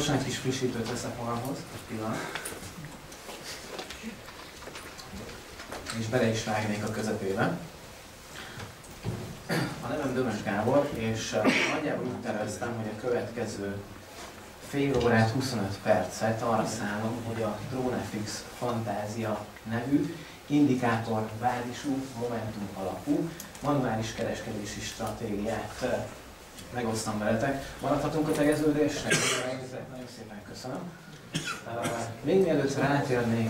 Gyorsan egy kis frissítőt veszek magamhoz, egy pillanat. És bele is vágnék a közepébe. A nevem Dömös Gábor, és nagyjából úgy terveztem, hogy a következő fél órát, 25 percet arra szállom, hogy a DroneFX Fantázia nevű, indikátor bázisú, momentum alapú, manuális kereskedési stratégiát megosztam veletek. Maradhatunk a tegeződésre? Nagyon szépen köszönöm. Még mielőtt rátérnék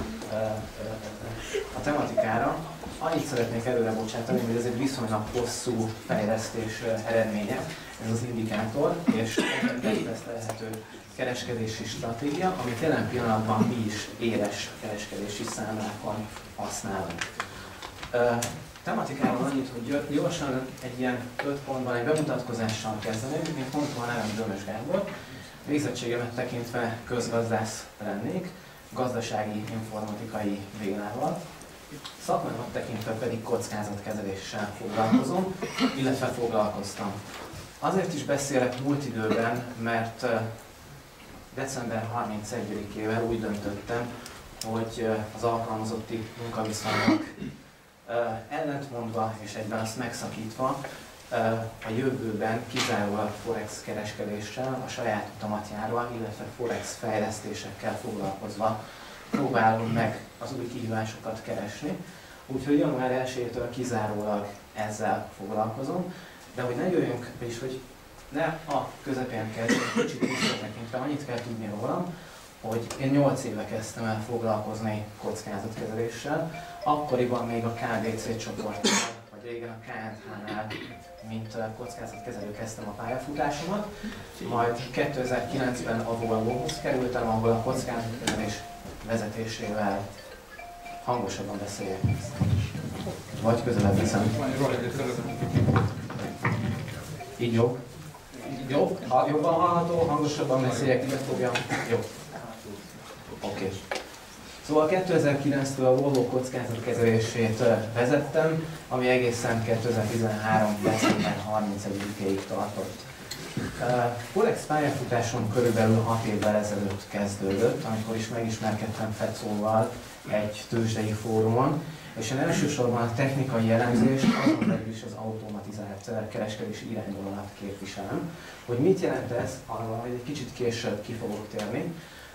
a tematikára, annyit szeretnék előre bocsátani, hogy ez egy viszonylag hosszú fejlesztés eredménye, ez az indikátor, és tesztelhető kereskedési stratégia, amit jelen pillanatban mi is éles kereskedési számlákon használunk. Tematikáról annyit, hogy gyorsan egy ilyen 5 pontban egy bemutatkozással kezdenék, mint mondtam, a nevem Dömös Gábor. Végzettségemet tekintve közgazdász lennék, gazdasági informatikai vélával. Szakmámat tekintve pedig kockázatkezeléssel foglalkozom, illetve foglalkoztam. Azért is beszélek múlt időben, mert december 31-ével úgy döntöttem, hogy az alkalmazotti munkaviszonyok ellentmondva és egyben azt megszakítva a jövőben kizárólag forex kereskedéssel, a saját automatjával, illetve forex fejlesztésekkel foglalkozva próbálom meg az új kihívásokat keresni. Úgyhogy január 1-től kizárólag ezzel foglalkozom, de hogy ne jöjjünk, és hogy ne a közepén kezdjünk, kicsit visszatekintve, annyit kell tudni rólam, hogy én 8 éve kezdtem el foglalkozni kockázatkezeléssel, akkoriban még a KDC csoportnál, vagy régen a KNH-nál, mint kockázatkezelő kezdtem a pályafutásomat, majd 2009-ben a Volvohoz kerültem, ahol a kockázatkezelés vezetésével hangosabban beszéljek. Vagy közelebb viszem. Így jobb? Jobb? Ha jobban hallható, hangosabban beszéljek, ide fogjam. Jó. Oké. Szóval 2009-től a Volvo kockázatkezelését vezettem, ami egészen 2013. december 31-ig tartott. Forex pályafutásom körülbelül 6 évvel ezelőtt kezdődött, amikor is megismerkedtem Fecóval egy tőzsdei fórumon, és én elsősorban a technikai elemzést, azon belül is az automatizált kereskedési irányvonalat képviselem. Hogy mit jelent ez, arra majd egy kicsit később ki fogok térni,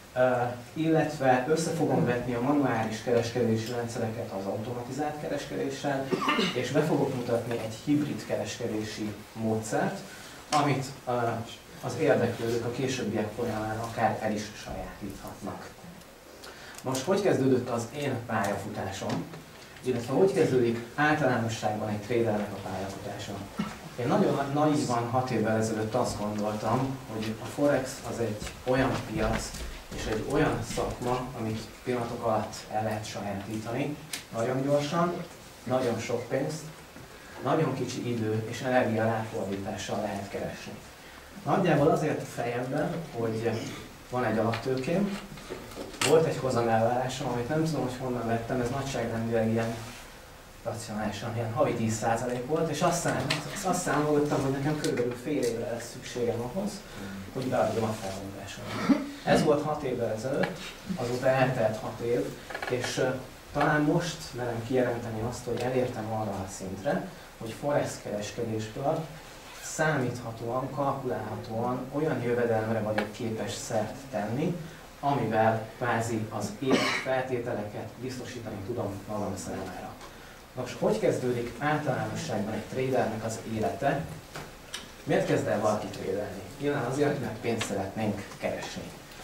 illetve össze fogom vetni a manuális kereskedési rendszereket az automatizált kereskedéssel, és be fogok mutatni egy hibrid kereskedési módszert, amit az érdeklődők a későbbiek folyamán akár el is sajátíthatnak. Most hogy kezdődött az én pályafutásom, illetve hogy kezdődik általánosságban egy tradernek a pályafutása? Én nagyon naívan 6 évvel ezelőtt azt gondoltam, hogy a Forex az egy olyan piac és egy olyan szakma, amit pillanatok alatt el lehet sajátítani, nagyon gyorsan, nagyon sok pénzt, nagyon kicsi idő és energia ráfordítással lehet keresni. Nagyjából azért a fejemben, hogy van egy alaptőkém, volt egy hozamelvárásom, amit nem tudom, hogy honnan vettem, ez nagyságrendileg ilyen racionálisan, ilyen havi 10% volt, és azt számoltam, hogy nekem körülbelül fél évre lesz szükségem ahhoz, hogy beadjam a felmondásomat. Ez volt 6 évvel ezelőtt, azóta eltelt 6 év, és talán most merem kijelenteni azt, hogy elértem arra a szintre, hogy forex kereskedésből számíthatóan, kalkulálhatóan olyan jövedelemre vagyok képes szert tenni, amivel kvázi az életfeltételeket biztosítani tudom magam számára. Most hogy kezdődik általánosságban egy tradernek az élete? Miért kezd el valaki tradelni? Nyilván azért, mert pénzt szeretnénk keresni.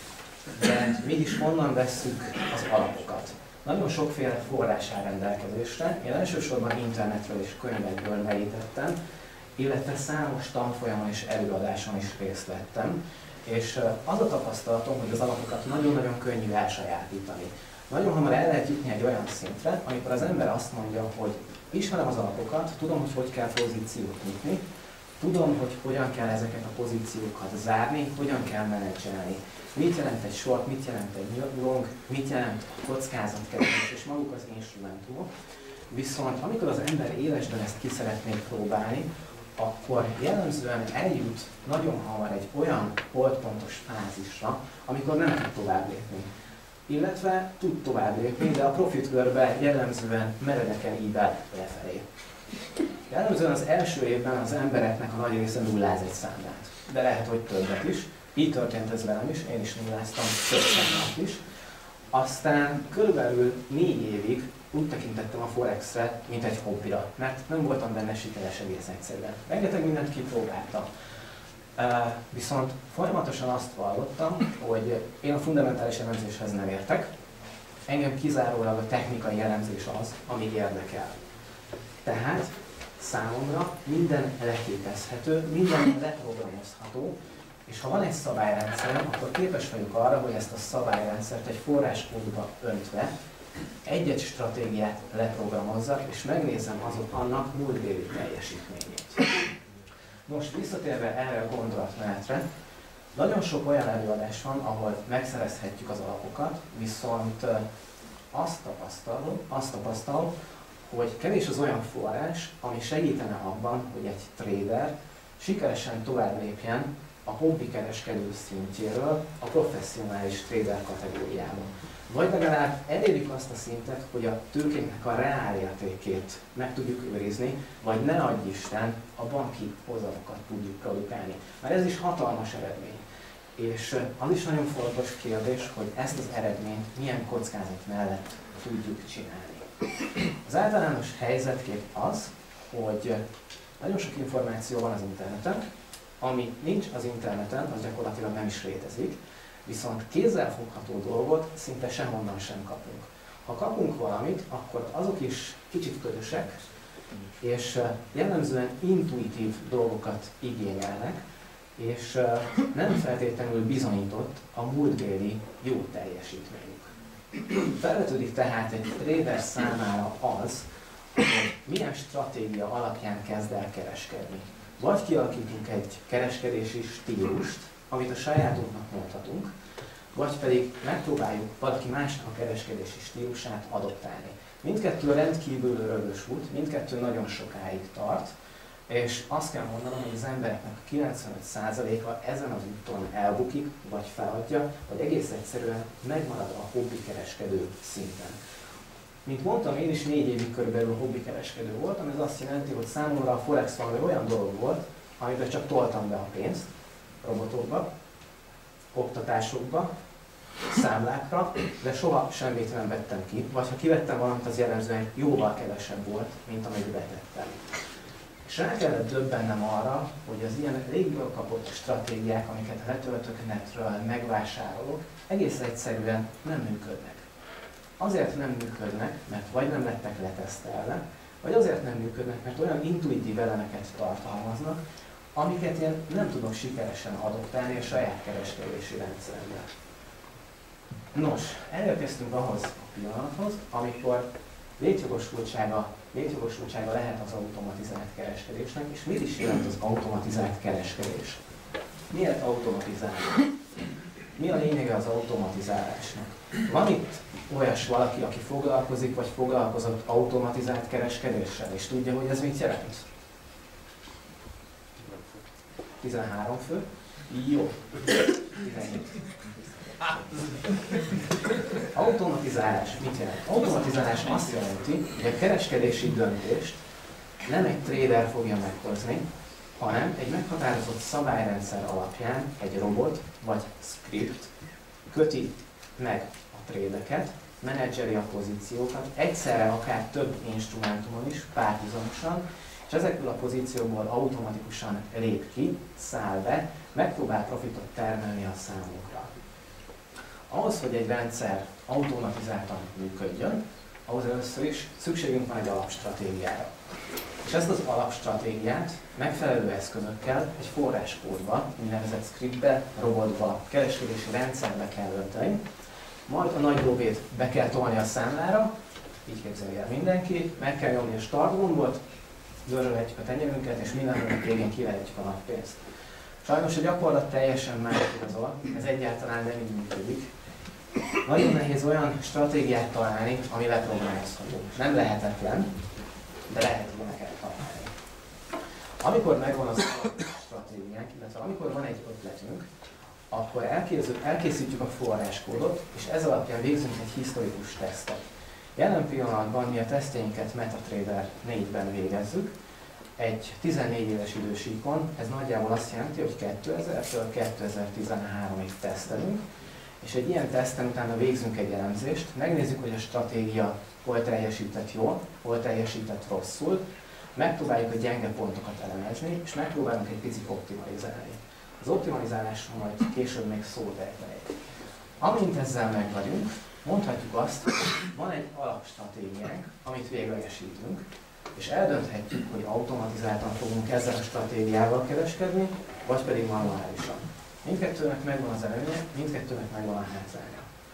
De mégis honnan vesszük az alapokat? Nagyon sokféle forrás áll rendelkezésre. Én elsősorban internetről és könyvekből merítettem, illetve számos tanfolyamon és előadáson is részt vettem. És az a tapasztalatom, hogy az alapokat nagyon-nagyon könnyű elsajátítani. Nagyon hamar el lehet jutni egy olyan szintre, amikor az ember azt mondja, hogy ismerem az alapokat, tudom, hogy hogy kell pozíciót nyitni, tudom, hogy hogyan kell ezeket a pozíciókat zárni, hogyan kell menedzselni. Mit jelent egy short, mit jelent egy long, mit jelent a kockázatkezelés és maguk az instrumentumok. Viszont amikor az ember élesben ezt ki szeretné próbálni, akkor jellemzően eljut nagyon hamar egy olyan holdpontos fázisra, amikor nem tud tovább lépni. Illetve tud tovább lépni, de a profitkörbe jellemzően meredeken ível lefelé. Jellemzően az első évben az embereknek a nagy része nulláz egy számlát, de lehet, hogy többet is. Így történt ez velem is, én is nulláztam több számlát is. Aztán körülbelül 4 évig úgy tekintettem a Forexre, mint egy hobbira, mert nem voltam benne sikeres egész egyszerűen. Rengeteg mindent kipróbáltam. Viszont folyamatosan azt vallottam, hogy én a fundamentális elemzéshez nem értek, engem kizárólag a technikai elemzés az, ami érdekel. Tehát számomra minden leképezhető, minden leprogramozható, és ha van egy szabályrendszerem, akkor képes vagyok arra, hogy ezt a szabályrendszert egy forráskódba öntve egy-egy stratégiát leprogramozzak, és megnézem annak múltbéli teljesítményét. Most visszatérve erre a gondolatmenetre, nagyon sok olyan előadás van, ahol megszerezhetjük az alapokat, viszont azt tapasztalom, hogy kevés az olyan forrás, ami segítene abban, hogy egy trader sikeresen tovább lépjen a hobbi kereskedő szintjéről a professzionális trader kategóriába. Vagy legalább elérjük azt a szintet, hogy a tőkénknek a reálértékét meg tudjuk őrizni, vagy ne adj Isten, a banki hozamot tudjuk produkálni. Mert ez is hatalmas eredmény. És az is nagyon fontos kérdés, hogy ezt az eredményt milyen kockázat mellett tudjuk csinálni. Az általános helyzetkép az, hogy nagyon sok információ van az interneten, ami nincs az interneten, az gyakorlatilag nem is létezik, viszont kézzelfogható dolgot szinte sehonnan sem kapunk. Ha kapunk valamit, akkor azok is kicsit ködösek, és jellemzően intuitív dolgokat igényelnek, és nem feltétlenül bizonyított a múltbéli jó teljesítményük. Felvetődik tehát egy trader számára az, hogy milyen stratégia alapján kezd el kereskedni. Vagy kialakítunk egy kereskedési stílust, amit a sajátunknak mondhatunk, vagy pedig megpróbáljuk valaki másnak a kereskedési stílusát adoptálni. Mindkettő rendkívül örökös út, mindkettő nagyon sokáig tart, és azt kell mondanom, hogy az embereknek a 95%-a ezen az úton elbukik, vagy feladja, vagy egész egyszerűen megmarad a hobbi kereskedő szinten. Mint mondtam, én is 4 évig körülbelül hobbi kereskedő voltam, ez azt jelenti, hogy számomra a Forex valami olyan dolog volt, amiben csak toltam be a pénzt, robotokba, oktatásokba, számlákra, de soha semmit nem vettem ki, vagy ha kivettem valamit, az jellemzően jóval kevesebb volt, mint amit betettem. És rá kellett döbbennem arra, hogy az ilyen régből kapott stratégiák, amiket letöltök netről, megvásárolok, egész egyszerűen nem működnek. Azért nem működnek, mert vagy nem lettek letesztelve, vagy azért nem működnek, mert olyan intuitív elemeket tartalmaznak, amiket én nem tudok sikeresen adoptálni a saját kereskedési rendszeremben. Nos, elérkeztünk ahhoz a pillanathoz, amikor létjogosultsága lehet az automatizált kereskedésnek, és mit is jelent az automatizált kereskedés? Miért automatizálni? Mi a lényege az automatizálásnak? Van itt olyas valaki, aki foglalkozik, vagy foglalkozott automatizált kereskedéssel, és tudja, hogy ez mit jelent? 13 fő? Jó. 17. Automatizálás mit jelent? Automatizálás azt jelenti, hogy a kereskedési döntést nem egy trader fogja meghozni, hanem egy meghatározott szabályrendszer alapján egy robot vagy script köti meg a trédeket, menedzseri a pozíciókat, egyszerre akár több instrumentumon is, párhuzamosan, és ezekből a pozíciókból automatikusan lép ki, száll be, megpróbál profitot termelni a számukra. Ahhoz, hogy egy rendszer automatizáltan működjön, ahhoz először is szükségünk van egy alapstratégiára. És ezt az alapstratégiát megfelelő eszközökkel egy forráskódba, úgynevezett scriptbe, robotba, kereskedési rendszerbe kell önteni, majd a nagy lóvét be kell tolni a számlára, így képzelje el mindenki, meg kell nyomni a start gombot, dörzsölhetjük a tenyerünket, és mindenkinek végén kivehetjük a nagy pénzt. Sajnos a gyakorlat teljesen más igazol, ez egyáltalán nem így működik. Nagyon nehéz olyan stratégiát találni, ami leprogramozható. Nem lehetetlen, de lehet ilyeneket találni. Amikor megvan az stratégiánk, illetve amikor van egy ötletünk, akkor elkészítjük a forráskódot, és ez alapján végzünk egy historikus tesztet. Jelen pillanatban mi a tesztjeinket MetaTrader 4-ben végezzük, egy 14 éves idősíkon, ez nagyjából azt jelenti, hogy 2000-től 2013-ig tesztelünk, és egy ilyen teszten utána végzünk egy elemzést, megnézzük, hogy a stratégia hol teljesített jól, hol teljesített rosszul, megpróbáljuk a gyenge pontokat elemezni, és megpróbálunk egy picit optimalizálni. Az optimalizálásról majd később még szót ejteni. Amint ezzel meg vagyunk, mondhatjuk azt, hogy van egy alapstratégiánk, amit véglegesítünk, és eldönthetjük, hogy automatizáltan fogunk ezzel a stratégiával kereskedni, vagy pedig manuálisan. Mindkettőnek megvan az előnye, mindkettőnek megvan a hátránya.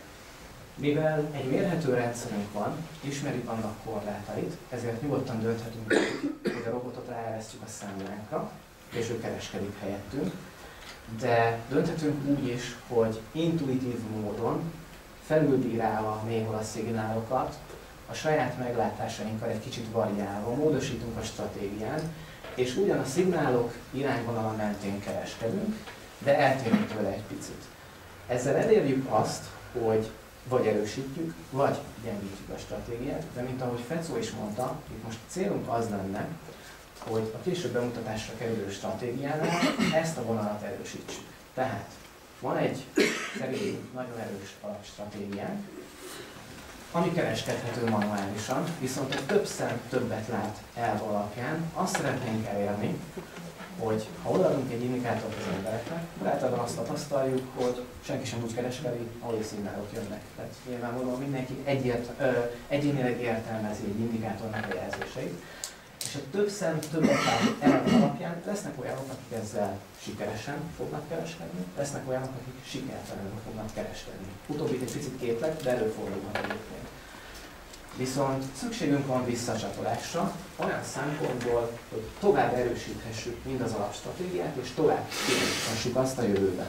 Mivel egy mérhető rendszerünk van, ismerjük annak korlátait, ezért nyugodtan dönthetünk, hogy a robotot ráeresztjük a számlánkra, és ő kereskedik helyettünk, de dönthetünk úgy is, hogy intuitív módon, felülbírálva néhol a szignálokat, a saját meglátásainkkal egy kicsit variálva módosítunk a stratégián, és ugyan a szignálok irányvonala mentén kereskedünk, de eltérünk tőle egy picit. Ezzel elérjük azt, hogy vagy erősítjük, vagy gyengítjük a stratégiát, de mint ahogy Fecó is mondta, itt most célunk az lenne, hogy a később bemutatásra kerülő stratégiánál ezt a vonalat erősítsük. Tehát van egy szerintünk nagyon erős alapstratégiánk, ami kereskedhető manuálisan, viszont egy több szem többet lát elv alapján azt szeretnénk elérni, hogy ha odaadunk egy indikátort az embereknek, akkor általában azt tapasztaljuk, hogy senki sem úgy kereskedi, ahol szignálok jönnek. Tehát nyilvánvalóan mindenki egyénileg értelmezi egy indikátornak a jelzéseit. És a több szem többet lát elv alapján lesznek olyanok, akik ezzel sikeresen fognak kereskedni, lesznek olyanok, akik sikertelenül fognak kereskedni. Utóbbit egy picit kétlek, de előfordulhat egyébként. Viszont szükségünk van visszacsatolásra, olyan szempontból, hogy tovább erősíthessük mind az alapstratégiát, és tovább képíthessük azt a jövőben.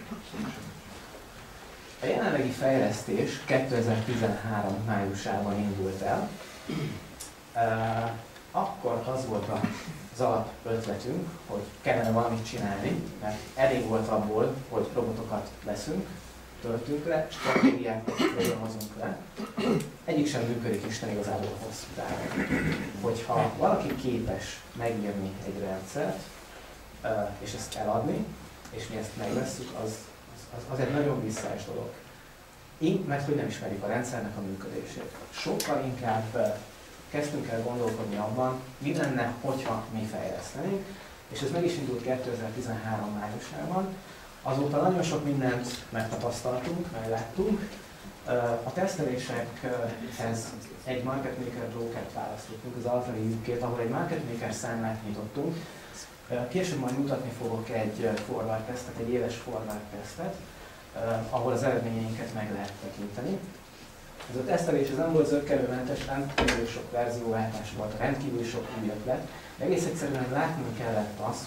A jelenlegi fejlesztés 2013 májusában indult el. Akkor az volt az alapötletünk, hogy kellene valamit csinálni, mert elég volt abból, hogy robotokat veszünk, töltünk le, stratégiákat programozunk le. Egyik sem működik Isten igazából hosszú távon. Hogyha valaki képes megírni egy rendszert, és ezt eladni, és mi ezt megvesszük, az egy nagyon visszás dolog. Mert hogy nem ismerjük a rendszernek a működését. Sokkal inkább kezdtünk el gondolkodni abban, mi lenne, hogyha mi fejlesztenénk, és ez meg is indult 2013 májusában. Azóta nagyon sok mindent megtapasztaltunk, megláttunk. A tesztelésekhez egy market maker brokert választottunk, az Alpha-Review-két, ahol egy market maker számlát nyitottunk. Később majd mutatni fogok egy forward tesztet, egy éves forward tesztet, ahol az eredményeinket meg lehet tekinteni. Ez a tesztelés nem volt zökkenőmentes, rendkívül sok verzióváltás volt, rendkívül sok új ötlet, de egész egyszerűen látnunk kellett azt,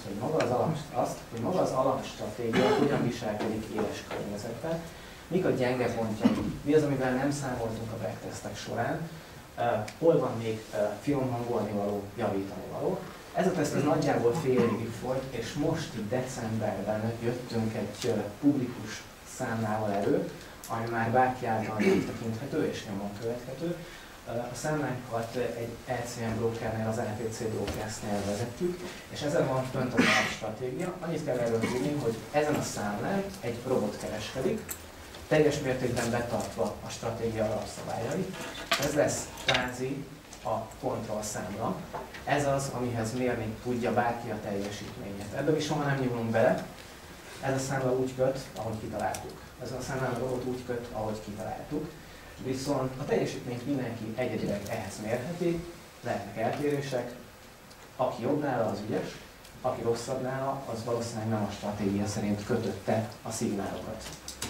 hogy maga az alapstratégia hogyan viselkedik éles környezetben, mik a gyenge pontjai, mi az, amivel nem számoltunk a backtesztek során, hol van még finomhangolni való, javítani való. Ez a teszt nagyjából fél évig folyt, és most decemberben jöttünk egy publikus számlával elő, ami már bárki által tekinthető és nyomon követhető. A számlánkat egy ECM brokernél, az APC Brokersnél vezetjük, és ezen van fönt az alapstratégia. Annyit kell erről tudni, hogy ezen a számlán egy robot kereskedik, teljes mértékben betartva a stratégia alapszabályait. Ez lesz kvázi a kontrollszámla. Ez az, amihez mérni tudja bárki a teljesítményét. Ebben is soha nem nyúlunk bele. Ez a számla úgy köt, ahogy kitaláltuk. Ez a számlán a robot úgy köt, ahogy kitaláltuk. Viszont a teljesítményt mindenki egyedileg ehhez mérheti, lehetnek eltérések. Aki jobb nála, az ügyes, aki rosszabb nála, az valószínűleg nem a stratégia szerint kötötte a szignálokat.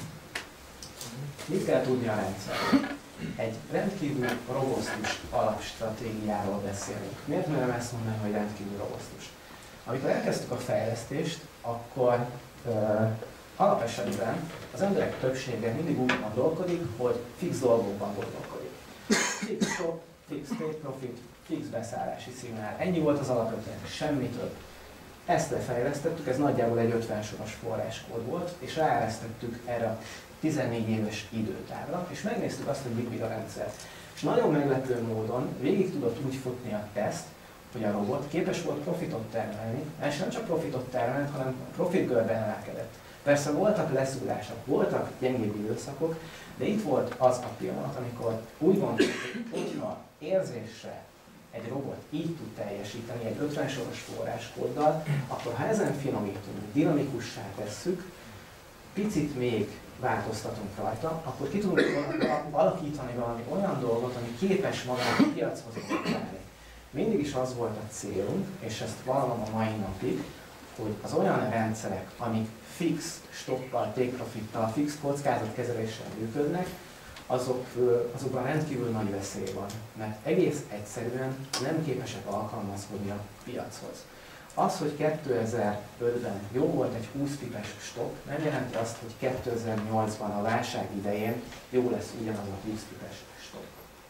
Mit kell tudni a rendszerről? Egy rendkívül robusztus alapstratégiáról beszélünk. Miért merem ezt mondani, hogy rendkívül robusztus? Amikor elkezdtük a fejlesztést, akkor alapesetben az emberek többsége mindig úgy gondolkodik, hogy fix dolgokban gondolkodik. Fix stop, fix take profit, fix beszállási szignál. Ennyi volt az alapötlet, semmi több. Ezt lefejlesztettük, ez nagyjából egy 50 soros forráskód volt, és ráeresztettük erre a 14 éves időtávra, és megnéztük azt, hogy mit bír a rendszer. És nagyon meglepő módon végig tudott úgy futni a teszt, hogy a robot képes volt profitot termelni, és nem csak profitot termelni, hanem profitgörbe emelkedett. Persze voltak leszúrások, voltak gyengébb időszakok, de itt volt az a pillanat, amikor úgy gondoltuk, hogyha érzésre egy robot így tud teljesíteni egy 50 soros forráskóddal, akkor ha ezen finomítunk, dinamikussá tesszük, picit még változtatunk rajta, akkor ki tudunk alakítani valami olyan dolgot, ami képes magának a piachoz integrálni. Mindig is az volt a célunk, és ezt vallom a mai napig, hogy az olyan rendszerek, amik fix stoppal, take profittal, fix kockázatkezeléssel működnek, azokban rendkívül nagy veszély van, mert egész egyszerűen nem képesek alkalmazkodni a piachoz. Az, hogy 2005-ben jó volt egy 20 pipes stop, nem jelenti azt, hogy 2008-ban a válság idején jó lesz ugyanaz a 20 pipes stop.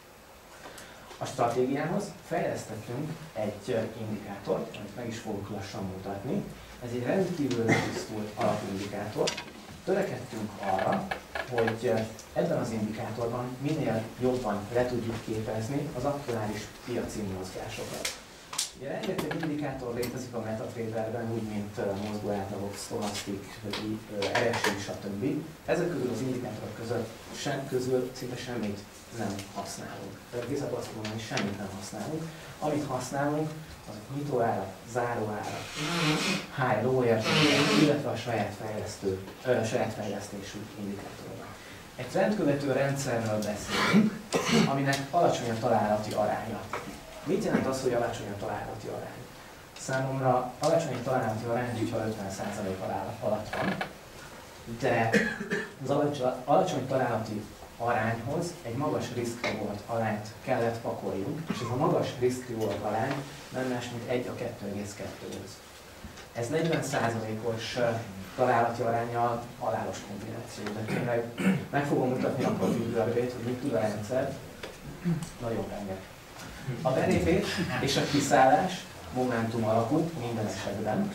A stratégiához fejlesztettünk egy indikátort, amit meg is fogok lassan mutatni. Ez egy rendkívül letisztult alapindikátor. Törekedtünk arra, hogy ebben az indikátorban minél jobban le tudjuk képezni az aktuális piaci mozgásokat. Ugye rengeteg indikátor létezik a MetaTraderben, úgy mint mozgó átlagok, Stochastic, RSI, stb. Ezek közül az indikátorok közül szinte semmit nem használunk. Tehát vissza azt mondani, hogy semmit nem használunk. Amit használunk, azok nyitóárak, záróárak, high, low értékek, illetve a saját fejlesztésű indikátorok. Egy trendkövető rendszerről beszélünk, aminek alacsony a találati aránya. Mit jelent az, hogy alacsony a találati arány? Számomra alacsony a találati arány, hogyha 50% alatt van, de az alacsony találati arányhoz egy magas risk-reward arányt kellett pakoljunk, és ez a magas risk-reward arány nem más, mint 1 a 2,2-höz. Ez 40%-os találati aránnyal halálos kombináció, de tényleg meg fogom mutatni a profilgörbét, hogy mit tud a rendszer. Nagyon penge. A belépés és a kiszállás momentum alapú minden esetben.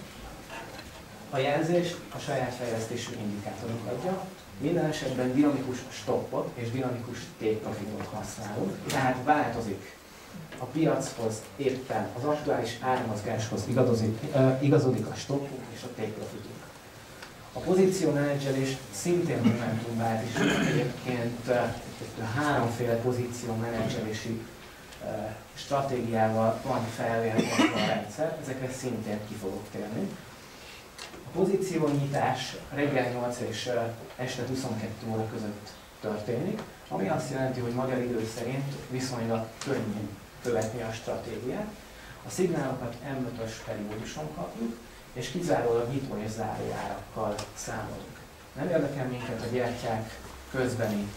A jelzést a saját fejlesztésű indikátorunk adja. Minden esetben dinamikus stoppot és dinamikus take profitot használunk, tehát változik a piachoz, éppen az aktuális ármozgáshoz igazodik a stoppunk és a take profitunk. A pozíciómenedzselés szintén momentumbázis, egyébként háromféle pozíciómenedzselési stratégiával van felvértezve a rendszer, ezekre szintén ki fogok térni. A pozíciónyitás reggel 8 és este 22 óra között történik, ami azt jelenti, hogy magyar idő szerint viszonylag könnyű követni a stratégiát. A szignálokat M5-ös perióduson kapjuk, és kizárólag nyitó és záró árakkal számolunk. Nem érdekel minket a gyertyák közbeni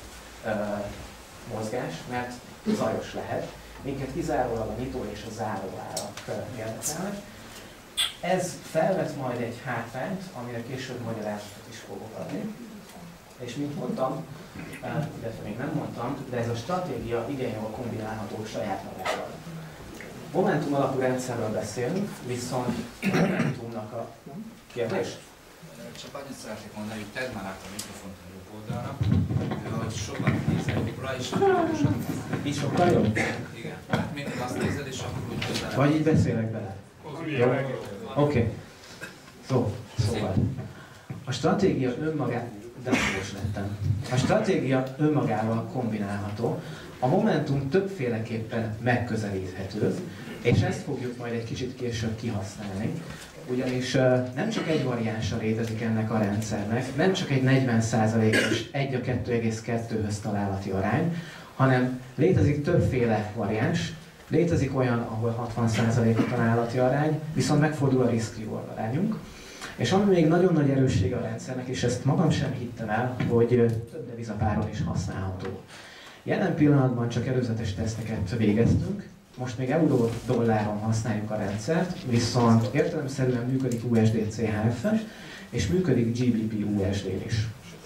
mozgás, mert zajos lehet. Minket kizárólag a nyitó és a záró árak érdekelnek. Ez felvet majd egy hátrányt, amire később magyarázatot is fogok adni. És mint mondtam, illetve még nem mondtam, de ez a stratégia igen jól kombinálható saját magával. Momentum alapú rendszerről beszélünk, viszont a momentumnak a kérdés? Csak annyit szeretnék mondani, hogy tedd már át a mikrofont a jobb oldalra, hogy sokat nézel rá, és hangosan. Így sokkal jobb? Igen, hát mindig azt nézed, és akkor úgy közel. Vagy így beszélek bele? Jó? Oké. Szóval. A stratégia önmagában, de most lettem. A stratégia önmagával kombinálható, a momentum többféleképpen megközelíthető, és ezt fogjuk majd egy kicsit később kihasználni, ugyanis nem csak egy variánsa létezik ennek a rendszernek, nem csak egy 40%-os 1 a 2,2-höz találati arány, hanem létezik többféle variáns, létezik olyan, ahol 60% a találati arány, viszont megfordul a risk-reward arányunk. És ami még nagyon nagy erőssége a rendszernek, és ezt magam sem hittem el, hogy több devizapáron is használható. Jelen pillanatban csak előzetes teszteket végeztünk, most még euró-dolláron használjuk a rendszert, viszont értelemszerűen működik USD-CHF-en, és működik GBP-USD-n is.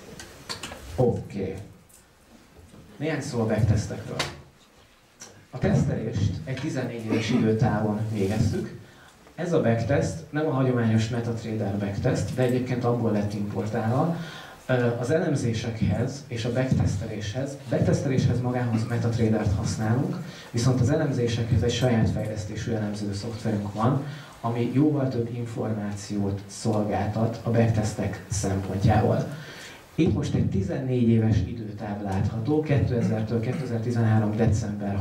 Oké. Néhány szó a backtesztekről. A tesztelést egy 14 éves időtávon végeztük. Ez a backtest nem a hagyományos MetaTrader backtest, de egyébként abból lett importálva. Az elemzésekhez és a backteszteléshez magához MetaTrader-t használunk, viszont az elemzésekhez egy saját fejlesztésű elemző szoftverünk van, ami jóval több információt szolgáltat a backtestek szempontjából. Itt most egy 14 éves időtáv látható, 2000-től 2013. december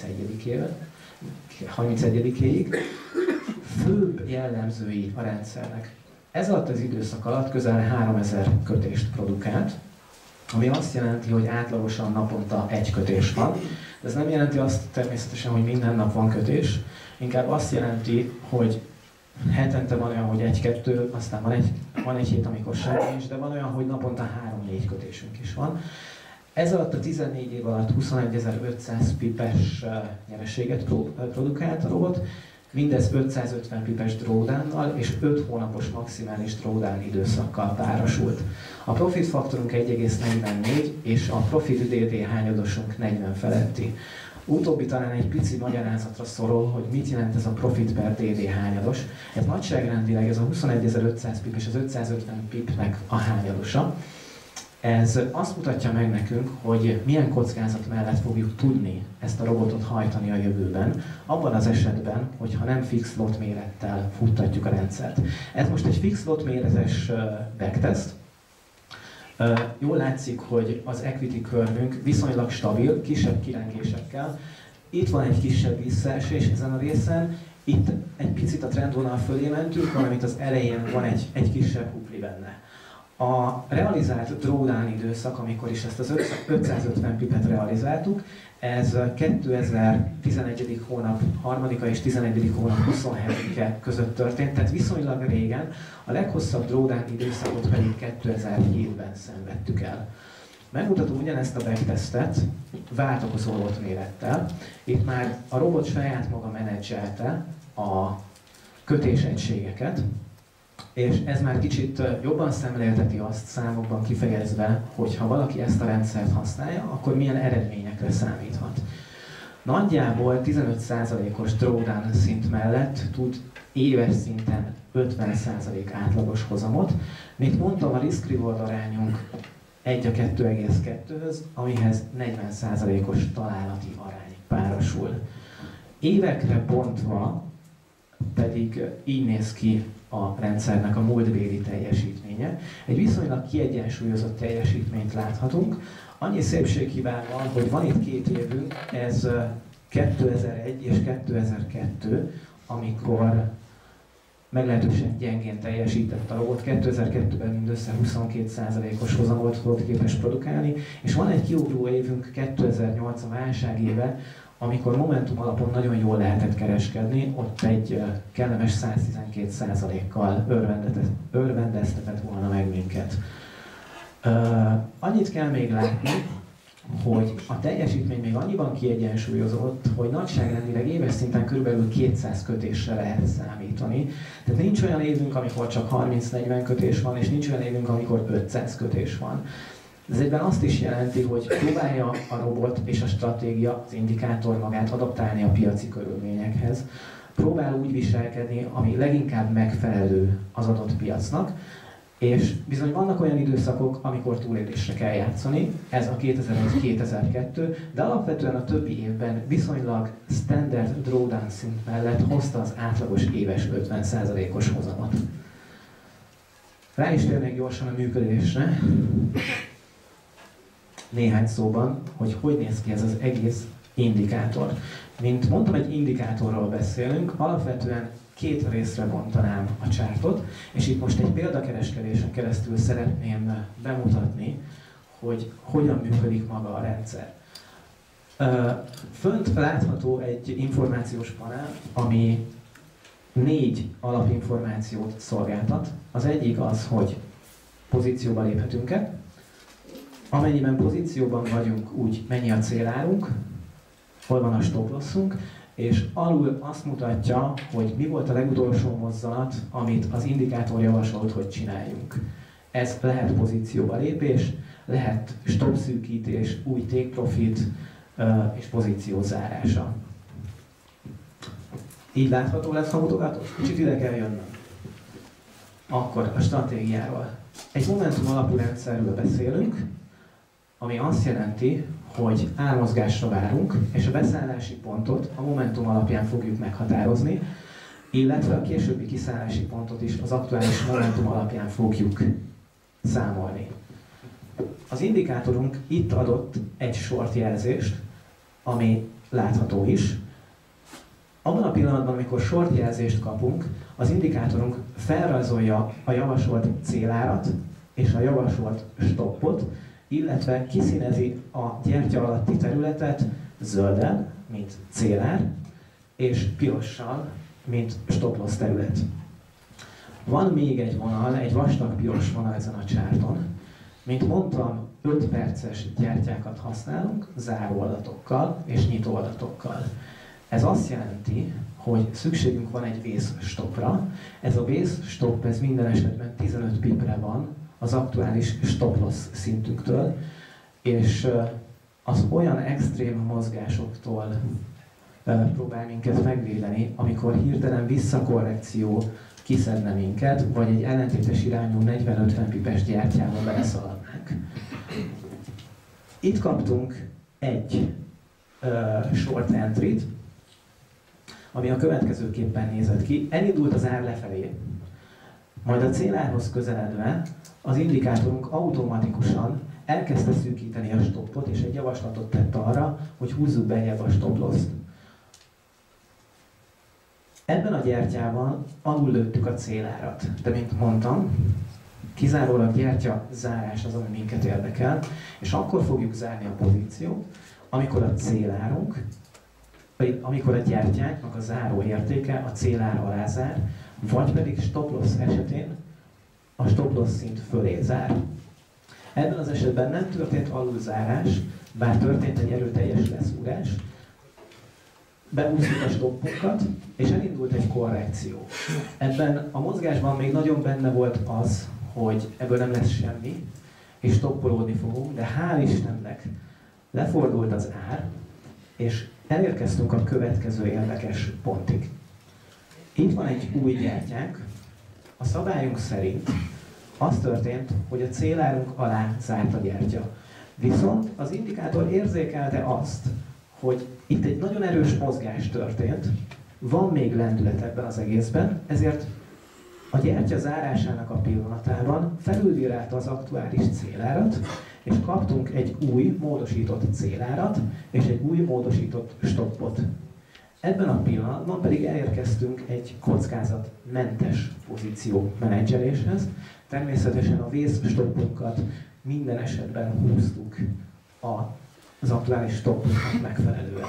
31-éig. Főbb jellemzői a rendszernek. Ez alatt az időszak alatt közel 3000 kötést produkált, ami azt jelenti, hogy átlagosan naponta egy kötés van. Ez nem jelenti azt természetesen, hogy minden nap van kötés, inkább azt jelenti, hogy hetente van olyan, hogy egy-kettő, aztán van egy hét, amikor semmi nincs, de van olyan, hogy naponta 3-4 kötésünk is van. Ez alatt a 14 év alatt 21.500 pipes nyereséget produkált a robot, mindez 550 pipes drawdownnal és 5 hónapos maximális drawdown időszakkal párosult. A profit faktorunk 1,44 és a profit DD hányadosunk 40 feletti. Utóbbi talán egy pici magyarázatra szorul, hogy mit jelent ez a profit per DD hányados. Ez nagyságrendileg ez a 21.500 pip és az 550 pipnek a hányadosa. Ez azt mutatja meg nekünk, hogy milyen kockázat mellett fogjuk tudni ezt a robotot hajtani a jövőben, abban az esetben, hogyha nem fix lot mérettel futtatjuk a rendszert. Ez most egy fix lot méretes backtest. Jól látszik, hogy az equity curve-ünk viszonylag stabil, kisebb kilengésekkel. Itt van egy kisebb visszaesés ezen a részen, itt egy picit a trendvonal fölé mentünk, valamint az elején van egy kisebb hupli benne. A realizált drawdown időszak, amikor is ezt az 550 pipet realizáltuk, ez 2011. hónap 3. és 11. hónap 27-e között történt, tehát viszonylag régen, a leghosszabb drawdown időszakot pedig 2007-ben szenvedtük el. Megmutatom ugyanezt a backtestet váltakozó robot mérettel. Itt már a robot saját maga menedzselte a kötésegységeket, és ez már kicsit jobban szemlélteti azt számokban kifejezve, hogy ha valaki ezt a rendszert használja, akkor milyen eredményekre számíthat. Nagyjából 15%-os drawdown szint mellett tud éves szinten 50% átlagos hozamot. Mint mondtam, a risk-reward arányunk 1:2,2-höz, amihez 40%-os találati arány párosul. Évekre bontva pedig így néz ki a rendszernek a múltbéli teljesítménye. Egy viszonylag kiegyensúlyozott teljesítményt láthatunk. Annyi szépséghibán van, hogy van itt 2 évünk, ez 2001 és 2002, amikor meglehetősen gyengén teljesített a robot. 2002-ben mindössze 22%-os hozamot volt képes produkálni, és van egy kiugró évünk, 2008 a válság éve, amikor Momentum alapon nagyon jól lehetett kereskedni, ott egy kellemes 112%-kal örvendeztetett volna meg minket. Annyit kell még látni, hogy a teljesítmény még annyiban kiegyensúlyozott, hogy nagyságrendileg éves szinten kb. 200 kötésre lehet számítani. Tehát nincs olyan évünk, amikor csak 30-40 kötés van, és nincs olyan évünk, amikor 500 kötés van. Ez egyben azt is jelenti, hogy próbálja a robot és a stratégia, az indikátor magát adaptálni a piaci körülményekhez. Próbál úgy viselkedni, ami leginkább megfelelő az adott piacnak, és bizony vannak olyan időszakok, amikor túlélésre kell játszani, ez a 2001-2002, de alapvetően a többi évben viszonylag standard drawdown szint mellett hozta az átlagos éves 50%-os hozamot. Rá is térnék gyorsan a működésre. Néhány szóban, hogy néz ki ez az egész indikátor. Mint mondtam, egy indikátorról beszélünk, alapvetően 2 részre bontanám a csártot, és itt most egy példakereskedésen keresztül szeretném bemutatni, hogy hogyan működik maga a rendszer. Fönt látható egy információs panel, ami 4 alapinformációt szolgáltat. Az egyik az, hogy pozícióba léphetünk-e, amennyiben pozícióban vagyunk, úgy mennyi a célárunk, hol van a stop losszunk, és alul azt mutatja, hogy mi volt a legutolsó mozzanat, amit az indikátor javasolt, hogy csináljunk. Ez lehet pozícióba lépés, lehet stop szűkítés, új take profit és pozíció zárása. Így látható lesz a mutogató? Kicsit ide kell jönnöm. Akkor a stratégiáról. Egy momentum alapú rendszerről beszélünk, ami azt jelenti, hogy ármozgásra várunk, és a beszállási pontot a momentum alapján fogjuk meghatározni, illetve a későbbi kiszállási pontot is az aktuális momentum alapján fogjuk számolni. Az indikátorunk itt adott egy short jelzést, ami látható is. Abban a pillanatban, amikor short jelzést kapunk, az indikátorunk felrajzolja a javasolt célárat és a javasolt stoppot, illetve kiszínezi a gyertya alatti területet zölden, mint célár, és pirossal, mint stop loss terület. Van még egy vonal, egy vastag piros vonal ezen a csárton. Mint mondtam, 5 perces gyertyákat használunk, záróadatokkal és nyitóadatokkal. Ez azt jelenti, hogy szükségünk van egy vészstopra. Ez a vészstop, ez minden esetben 15 pipre van az aktuális stop loss szintünktől, és az olyan extrém mozgásoktól próbál minket megvédeni, amikor hirtelen visszakorrekció kiszedne minket, vagy egy ellentétes irányú 40-50 pipes gyertyával beleszaladnánk. Itt kaptunk egy short entry-t, ami a következőképpen nézett ki. Elindult az ár lefelé, majd a célárhoz közeledve az indikátorunk automatikusan elkezdte szűkíteni a stoppot, és egy javaslatot tett arra, hogy húzzuk beljebb a stop loss-t. Ebben a gyertyában alul lőttük a célárat, de mint mondtam, kizárólag gyertya zárás az, ami minket érdekel, és akkor fogjuk zárni a pozíciót, amikor a célárunk, vagy amikor a gyertyáknak a záró értéke a célár alá zár, vagy pedig stop loss esetén a stop loss szint fölé zár. Ebben az esetben nem történt alulzárás, bár történt egy erőteljes leszúrás, beúsztuk a stoppunkat, és elindult egy korrekció. Ebben a mozgásban még nagyon benne volt az, hogy ebből nem lesz semmi, és stoppolódni fogunk, de hál' Istennek lefordult az ár, és elérkeztünk a következő érdekes pontig. Itt van egy új gyertyánk. A szabályunk szerint az történt, hogy a célárunk alá zárt a gyertya. Viszont az indikátor érzékelte azt, hogy itt egy nagyon erős mozgás történt, van még lendület ebben az egészben, ezért a gyertya zárásának a pillanatában felülbírálta az aktuális célárat, és kaptunk egy új módosított célárat, és egy új módosított stoppot. Ebben a pillanatban pedig elérkeztünk egy kockázatmentes pozíció menedzseléshez. Természetesen a vészstoppunkat minden esetben húztuk az aktuális stoppnak megfelelően.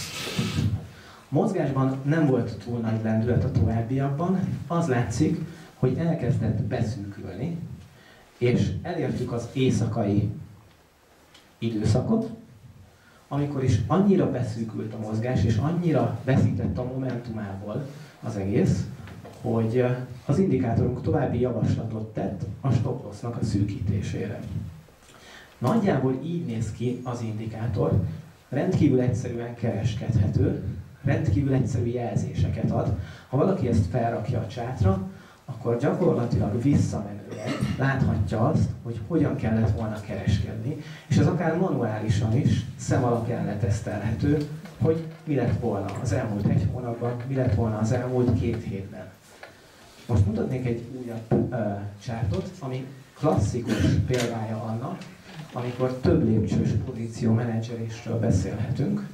A mozgásban nem volt túl nagy lendület a továbbiakban, az látszik, hogy elkezdett beszűkülni, és elértük az éjszakai időszakot, amikor is annyira beszűkült a mozgás, és annyira veszített a momentumából az egész, hogy az indikátorunk további javaslatot tett a stop lossnak a szűkítésére. Nagyjából így néz ki az indikátor, rendkívül egyszerűen kereskedhető, rendkívül egyszerű jelzéseket ad. Ha valaki ezt felrakja a csátra, akkor gyakorlatilag visszamenőleg láthatja azt, hogy hogyan kellett volna kereskedni, és ez akár manuálisan is, szem alapján letesztelhető, hogy mi lett volna az elmúlt 1 hónapban, mi lett volna az elmúlt 2 hétben. Most mutatnék egy újabb csártot, ami klasszikus példája annak, amikor több lépcsős pozíció menedzselésről beszélhetünk.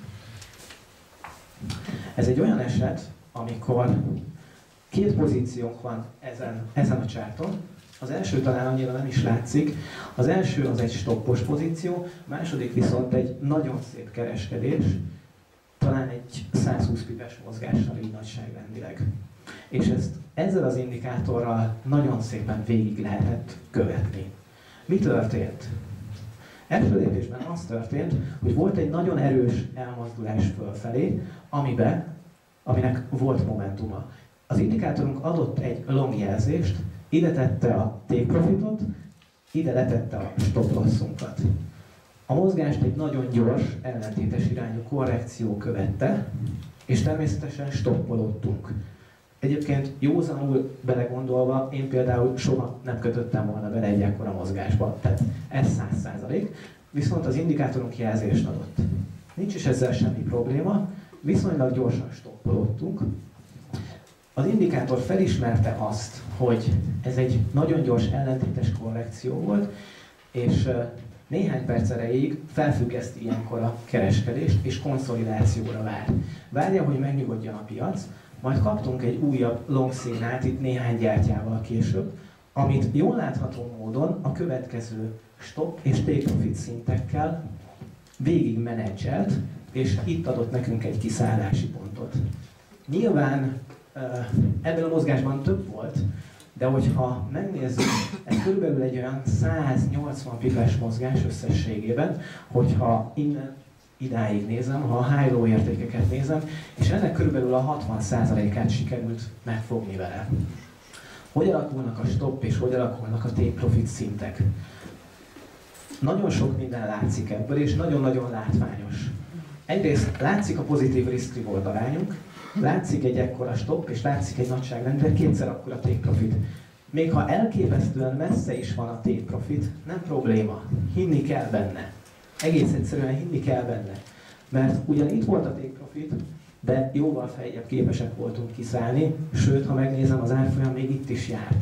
Ez egy olyan eset, amikor 2 pozíciónk van ezen a csárton. Az első talán annyira nem is látszik. Az első az egy stoppos pozíció, a második viszont egy nagyon szép kereskedés, talán egy 120 pipes mozgással így nagyságrendileg. És ezt ezzel az indikátorral nagyon szépen végig lehetett követni. Mi történt? Első lépésben az történt, hogy volt egy nagyon erős elmozdulás fölfelé, aminek volt momentuma. Az indikátorunk adott egy long jelzést, ide tette a take profitot, ide letette a stop lossunkat. A mozgást egy nagyon gyors, ellentétes irányú korrekció követte, És természetesen stoppolódtunk. Egyébként józanul belegondolva, én például soha nem kötöttem volna bele egy ekkora mozgásba, tehát ez 100%, viszont az indikátorunk jelzést adott. Nincs is ezzel semmi probléma, viszonylag gyorsan stoppolódtunk. Az indikátor felismerte azt, hogy ez egy nagyon gyors ellentétes korrekció volt, és néhány perc erejéig felfüggeszti ilyenkor a kereskedést, és konszolidációra vár. Várja, hogy megnyugodjon a piac, majd kaptunk egy újabb long szignált itt néhány gyártyával később, amit jól látható módon a következő stop és take profit szintekkel végig menedzselt, és itt adott nekünk egy kiszállási pontot. Nyilván ebben a mozgásban több volt, de hogyha megnézzük, ez körülbelül egy olyan 180 pipes mozgás összességében, hogyha innen idáig nézem, ha a high-low értékeket nézem, és ennek körülbelül a 60%-át sikerült megfogni vele. Hogy alakulnak a stop és hogy alakulnak a take profit szintek? Nagyon sok minden látszik ebből, és nagyon-nagyon látványos. Egyrészt látszik a pozitív risk-reward arányunk, látszik egy ekkora stop, és látszik egy nagyságrendben kétszer akkora take profit. Még ha elképesztően messze is van a take profit, nem probléma. Hinni kell benne. Egész egyszerűen hinni kell benne. Mert ugyan itt volt a take profit, de jóval feljebb képesek voltunk kiszállni, sőt, ha megnézem, az árfolyam még itt is járt.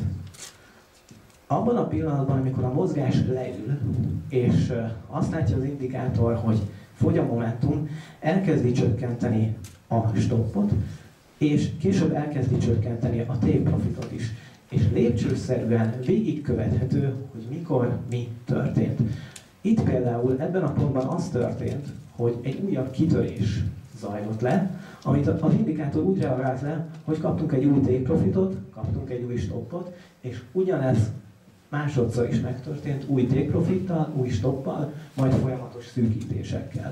Abban a pillanatban, amikor a mozgás leül, és azt látja az indikátor, hogy fogy a momentum, elkezdi csökkenteni a stoppot, és később elkezdi csökkenteni a take profitot is. És lépcsőszerűen végigkövethető, hogy mikor mi történt. Itt például ebben a pontban az történt, hogy egy újabb kitörés zajlott le, amit az indikátor úgy reagált le, hogy kaptunk egy új take profitot, kaptunk egy új stoppot, és ugyanez másodszor is megtörtént új take profittal, új stoppal, majd folyamatos szűkítésekkel.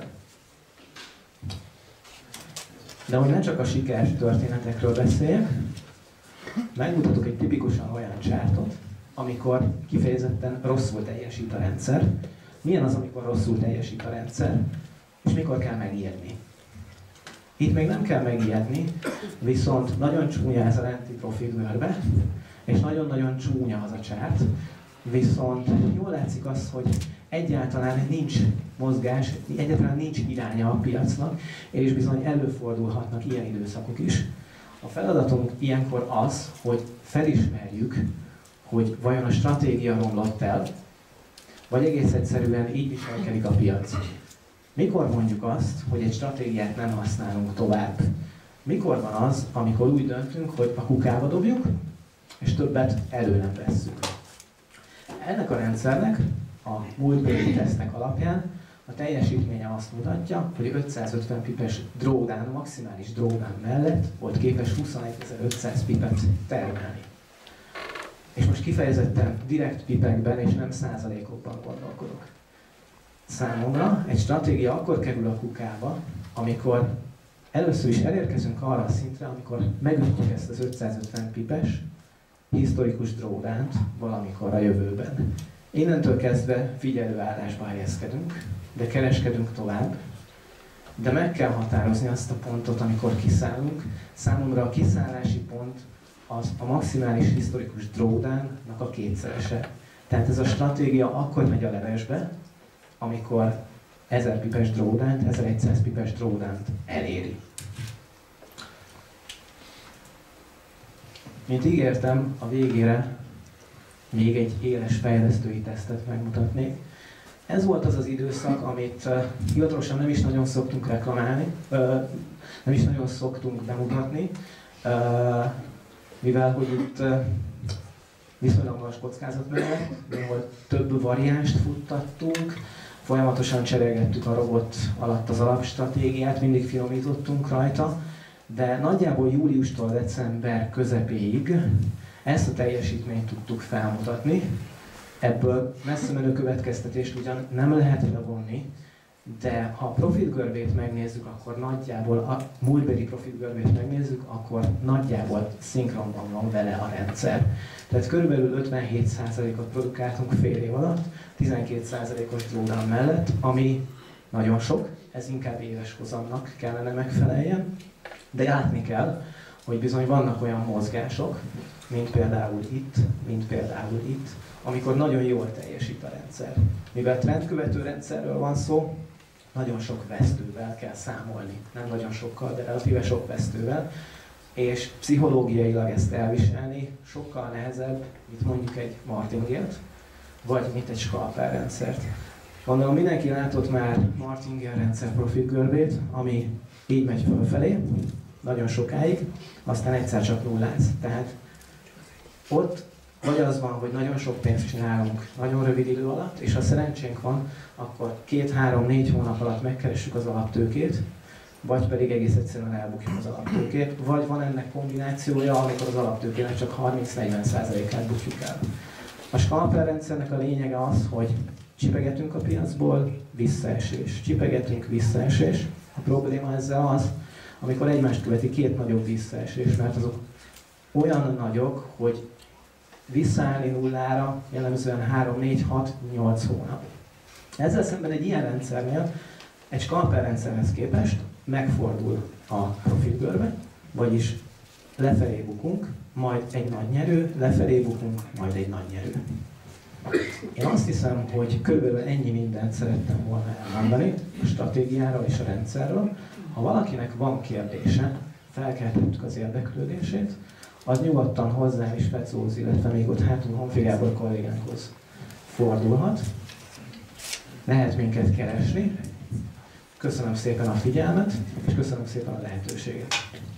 De hogy ne csak a sikeres történetekről beszéljek, megmutatok egy tipikusan olyan csártot, amikor kifejezetten rosszul teljesít a rendszer. Milyen az, amikor rosszul teljesít a rendszer, és mikor kell megijedni. Itt még nem kell megijedni, viszont nagyon csúnya ez a renti profit görbe, és nagyon-nagyon csúnya az a csárt, viszont jól látszik az, hogy egyáltalán nincs mozgás, egyáltalán nincs iránya a piacnak, és bizony előfordulhatnak ilyen időszakok is. A feladatunk ilyenkor az, hogy felismerjük, hogy vajon a stratégia romlott el, vagy egész egyszerűen így viselkedik a piac. Mikor mondjuk azt, hogy egy stratégiát nem használunk tovább? Mikor van az, amikor úgy döntünk, hogy a kukába dobjuk, és többet elő nem vesszük? Ennek a rendszernek, a múltbéli tesztek alapján a teljesítménye azt mutatja, hogy 550 pipes drawdown, maximális drawdown mellett volt képes 21.500 pipet termelni. És most kifejezetten direkt pipekben és nem százalékokban gondolkodok. Számomra egy stratégia akkor kerül a kukába, amikor először is elérkezünk arra a szintre, amikor megütjük ezt az 550 pipes historikus drawdownt valamikor a jövőben. Innentől kezdve figyelőállásba helyezkedünk, de kereskedünk tovább, de meg kell határozni azt a pontot, amikor kiszállunk. Számomra a kiszállási pont az a maximális historikus drawdown-nak a kétszerese. Tehát ez a stratégia akkor megy a levesbe, amikor 1000 pipes drawdownt, 1100 pipes drawdownt eléri. Mint ígértem, a végére még egy éles fejlesztői tesztet megmutatnék. Ez volt az az időszak, amit hivatalosan nem is nagyon szoktunk reklamálni, nem is nagyon szoktunk bemutatni, mivel hogy itt viszonylag magas kockázat mellett, ahol több variánst futtattunk, folyamatosan cserélgettük a robot alatt az alapstratégiát, mindig finomítottunk rajta, de nagyjából júliustól december közepéig ezt a teljesítményt tudtuk felmutatni. Ebből messze menő következtetést ugyan nem lehet levonni, de ha a profit görbét megnézzük, akkor nagyjából a múltbeli profit görbét megnézzük, akkor nagyjából szinkronban van vele a rendszer. Tehát körülbelül 57%-ot produkáltunk fél év alatt, 12%-os drawdown mellett, ami nagyon sok, ez inkább éves hozamnak kellene megfeleljen. De látni kell, hogy bizony vannak olyan mozgások, mint például itt, amikor nagyon jól teljesít a rendszer. Mivel trendkövető rendszerről van szó, nagyon sok vesztővel kell számolni. Nem nagyon sokkal, de relatíve sok vesztővel. És pszichológiailag ezt elviselni sokkal nehezebb, mint mondjuk egy martingale-t, vagy mint egy skalpel rendszert. Gondolom mindenki látott már martingale rendszer profil görbét, ami így megy fölfelé, nagyon sokáig, aztán egyszer csak nulláz. Tehát ott vagy az van, hogy nagyon sok pénzt csinálunk nagyon rövid idő alatt, és ha szerencsénk van, akkor 2-3-4 hónap alatt megkeressük az alaptőkét, vagy pedig egész egyszerűen elbukjuk az alaptőkét, vagy van ennek kombinációja, amikor az alaptőkének csak 30-40%-át bukjuk el. A skalpel rendszernek a lényege az, hogy csipegetünk a piacból, visszaesés. Csipegetünk, visszaesés. A probléma ezzel az, amikor egymást követi két nagyobb visszaesés, mert azok olyan nagyok, hogy visszaállni nullára jellemzően 3-4-6-8 hónap. Ezzel szemben egy ilyen rendszernél, egy skalpel rendszerhez képest megfordul a profilgörbe, vagyis lefelé bukunk, majd egy nagy nyerő, lefelé bukunk, majd egy nagy nyerő. Én azt hiszem, hogy körülbelül ennyi mindent szerettem volna elmondani a stratégiáról és a rendszerről. Ha valakinek van kérdése, felkeltettük az érdeklődését, az nyugodtan hozzám is Fecóhoz, illetve még ott hátul Honfi Gábor kollégánkhoz fordulhat. Lehet minket keresni. Köszönöm szépen a figyelmet, és köszönöm szépen a lehetőséget.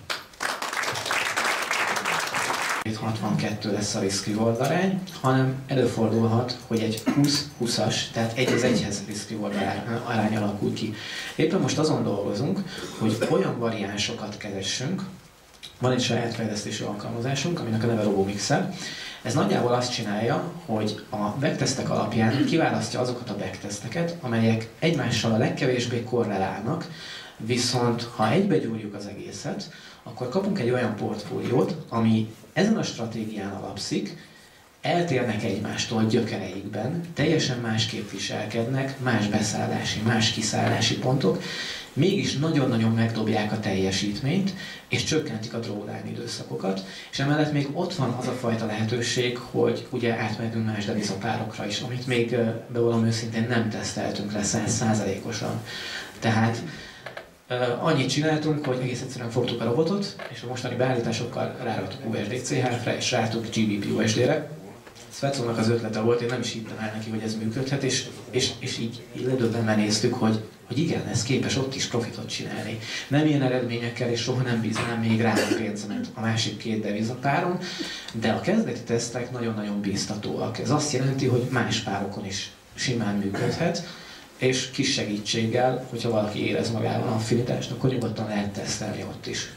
62 lesz a risk-reward arány, hanem előfordulhat, hogy egy 20-20-as, tehát 1:1-hez risk-reward arány alakul ki. Éppen most azon dolgozunk, hogy olyan variánsokat keressünk, van egy saját fejlesztési alkalmazásunk, aminek a neve RoboMixer. Ez nagyjából azt csinálja, hogy a backtesztek alapján kiválasztja azokat a backteszteket, amelyek egymással a legkevésbé korrelálnak, viszont ha egybegyúrjuk az egészet, akkor kapunk egy olyan portfóliót, ami ezen a stratégián alapszik, eltérnek egymástól gyökereikben, teljesen másképp viselkednek, más beszállási, más kiszállási pontok, mégis nagyon-nagyon megdobják a teljesítményt, és csökkentik a drawdown időszakokat, és emellett még ott van az a fajta lehetőség, hogy ugye átmehetünk más devizapárokra is, amit még bevallom őszintén nem teszteltünk le 100%-osan. Tehát annyit csináltunk, hogy egész egyszerűen fogtuk a robotot, és a mostani beállításokkal ráraktuk USD-CHF-re, és ráraktuk GBP-USD-re. Fecónak az ötlete volt, én nem is hittem el neki, hogy ez működhet, és így ledöbbenve néztük, hogy igen, ez képes ott is profitot csinálni. Nem ilyen eredményekkel, és soha nem bíznám még rá a pénzemet a másik két devizapáron, de a kezdeti tesztek nagyon-nagyon bíztatóak. Ez azt jelenti, hogy más párokon is simán működhet, és kis segítséggel, hogyha valaki érez magában affinitást, akkor nyugodtan lehet tesztelni ott is.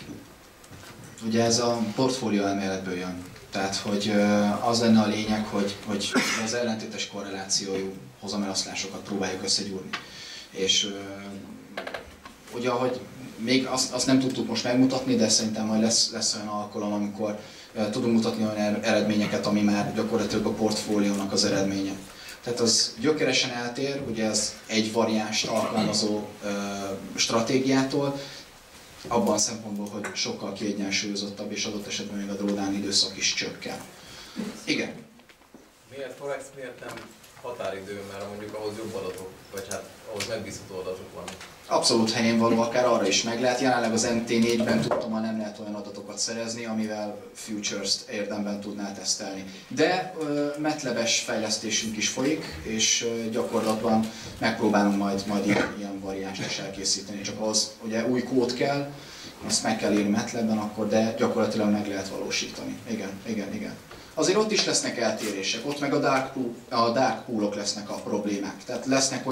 Ugye ez a portfólió elméletből jön. Tehát, hogy az lenne a lényeg, hogy az ellentétes korrelációjú hozameloszlásokat próbáljuk összegyúrni. És ugye, ahogy még azt nem tudtuk most megmutatni, de szerintem majd lesz olyan alkalom, amikor tudunk mutatni olyan eredményeket, ami már gyakorlatilag a portfóliónak az eredménye. Tehát az gyökeresen eltér, ugye ez egy variánst alkalmazó stratégiától, abban a szempontból, hogy sokkal kiegyensúlyozottabb, és adott esetben még a drawdown időszak is csökken. Igen? Miért Forex, miért nem határidő, mert mondjuk ahhoz jobb adatok, vagy hát ahhoz megbízható adatok vannak? Abszolút helyén való, akár arra is meg lehet. Jelenleg az MT4-ben tudtam, nem lehet olyan adatokat szerezni, amivel futures-t érdemben tudnál tesztelni. De MATLAB-es fejlesztésünk is folyik, és gyakorlatban megpróbálunk majd ilyen variánst is elkészíteni. Csak ahhoz ugye új kód kell, azt meg kell írni MATLAB-ben akkor, de gyakorlatilag meg lehet valósítani. Igen. Azért ott is lesznek eltérések, ott meg a dark poolok lesznek a problémák. Tehát lesznek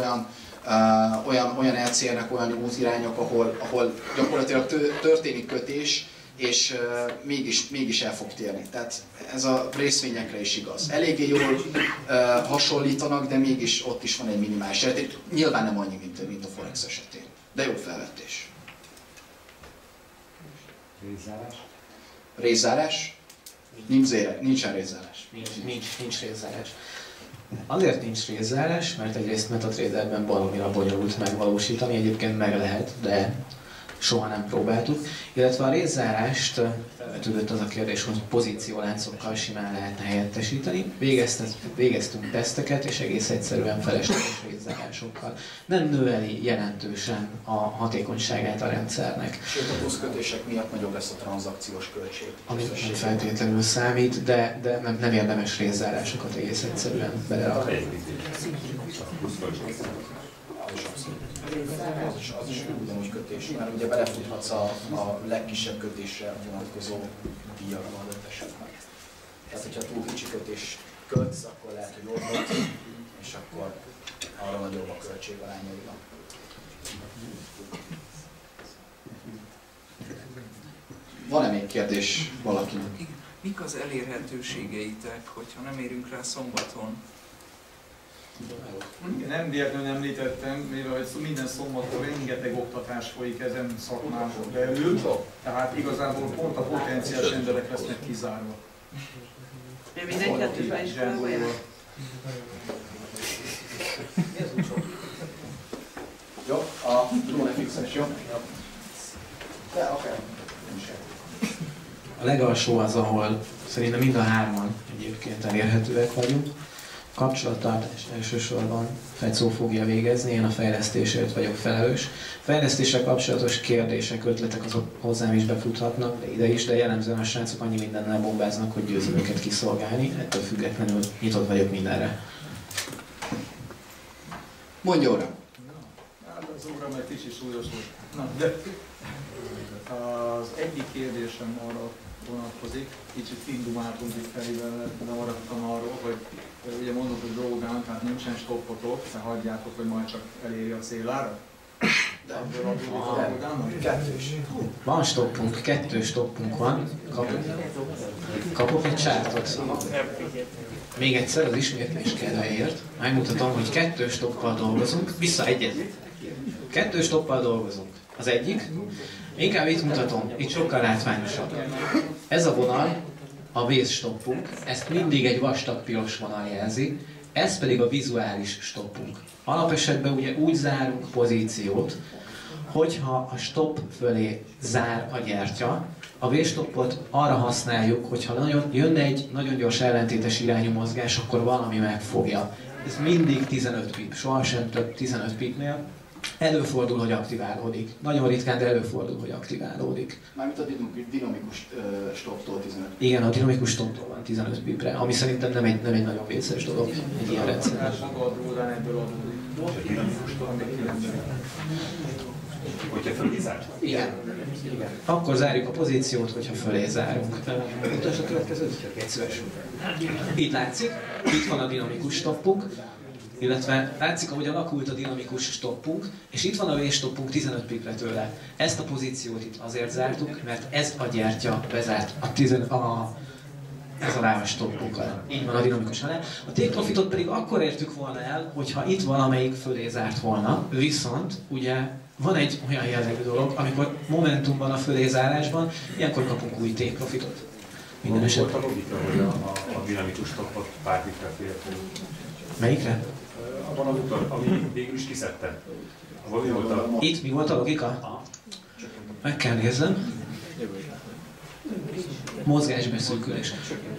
olyan LCR-nek olyan útirányok, ahol gyakorlatilag történik kötés, és mégis el fog térni. Tehát ez a részvényekre is igaz. Eléggé jól hasonlítanak, de mégis ott is van egy minimális eltérés. Nyilván nem annyi, mint a Forex esetén. De jó felvetés. Rézzárás? Rézzárás? Nincsen rézzárás. Nincs rézzárás. Azért nincs rézzárás, mert egyrészt MetaTraderben baromira bonyolult megvalósítani, egyébként meg lehet, de soha nem próbáltuk. Illetve a rézzárást felvetődött az a kérdés, hogy pozícióláncokkal simán lehetne helyettesíteni. Végeztünk teszteket, és egész egyszerűen felesleges rézzárásokkal. Nem növeli jelentősen a hatékonyságát a rendszernek. Sőt, a pluszkötések miatt nagyobb lesz a tranzakciós költség. Ami nem feltétlenül számít, de nem érdemes rézzárásokat egész egyszerűen belerakni. Az is ugyanúgy kötés, mert ugye belefuthatsz a legkisebb kötésre vonatkozó díjakba adott esetben. Tehát, hogyha túl kicsi kötés kötsz, akkor lehet, hogy oldod, és akkor arra nagyobb a költség arányaiban. Van-e még kérdés valakinek? Mik az elérhetőségeitek, hogyha nem érünk rá szombaton? Nem véletlenül említettem, mivel hogy minden szombaton rengeteg oktatás folyik ezen szakmán belül, tehát igazából pont a potenciális emberek lesznek kizárva. Mindenki a tűzfejiskolában jár? Jó, a drone fixes, jó? De akár. A legalsó az, ahol szerintem mind a hárman egyébként elérhetőek vagyunk. Kapcsolattartást elsősorban Fecó fogja végezni, én a fejlesztésért vagyok felelős. Fejlesztéssel kapcsolatos kérdések, ötletek azok hozzám is befuthatnak, de ide is, de jellemzően a srácok annyi mindennel bombáznak, hogy győzöm őket kiszolgálni. Ettől függetlenül nyitott vagyok mindenre. Mondja, uram! Hát az óra meg kicsit súlyos volt. Na, de az egyik kérdésem arra vonatkozik, kicsit findumáltunk itt fejben, de maradtam arról, hogy ugye mondod, hogy drógán, tehát nincsen stoppotok, de hagyjátok, hogy majd csak eléri a célára? Kettős. Van stoppunk, 2 stoppunk van. Kapok egy csártot. Még egyszer az ismétlés kedvéért. Megmutatom, hogy 2 stoppal dolgozunk. Vissza egyet. 2 stoppal dolgozunk. Az egyik, inkább itt mutatom, itt sokkal látványosabb. Ez a vonal a base stoppunk, ezt mindig egy vastag piros vonal jelzi, ez pedig a vizuális stoppunk. Alapesetben ugye úgy zárunk pozíciót, hogyha a stop fölé zár a gyertya, a V-stoppot arra használjuk, hogyha jönne egy nagyon gyors ellentétes irányú mozgás, akkor valami megfogja. Ez mindig 15 pip, sohasem több 15 pipnél. Előfordul, hogy aktiválódik. Nagyon ritkán, de előfordul, hogy aktiválódik. Mármint a dinamikus stopptól 15. Igen, a dinamikus stopptól van 15 pipre, ami szerintem nem egy nagyon vészes dolog egy ilyen rendszer. Maga a drógán ebből adódik. Hogyha fölé zárt? Igen. Akkor zárjuk a pozíciót, hogyha fölé zárunk. Mutasd a következőt? Egy szíves. Itt látszik, itt van a dinamikus stoppunk, illetve látszik, ahogy alakult a dinamikus stoppunk, és itt van a V-stoppunk 15 pipre tőle. Ezt a pozíciót itt azért zártuk, mert ez a gyertya bezárt ez alá a stoppunkkal. Így van a dinamikus alá. A take profitot pedig akkor értük volna el, hogyha itt valamelyik fölé zárt volna, viszont ugye van egy olyan jellegű dolog, amikor momentum van a fölézárásban, ilyenkor kapunk új take profitot. Minden esetben. Volt a logika, hogy a dinamikus stoppot pár pipre féltünk. Melyikre? Abban az úton, ami végül is kiszedte. Itt mi volt a logika? Meg kell néznem. Mozgásbeszűkülés.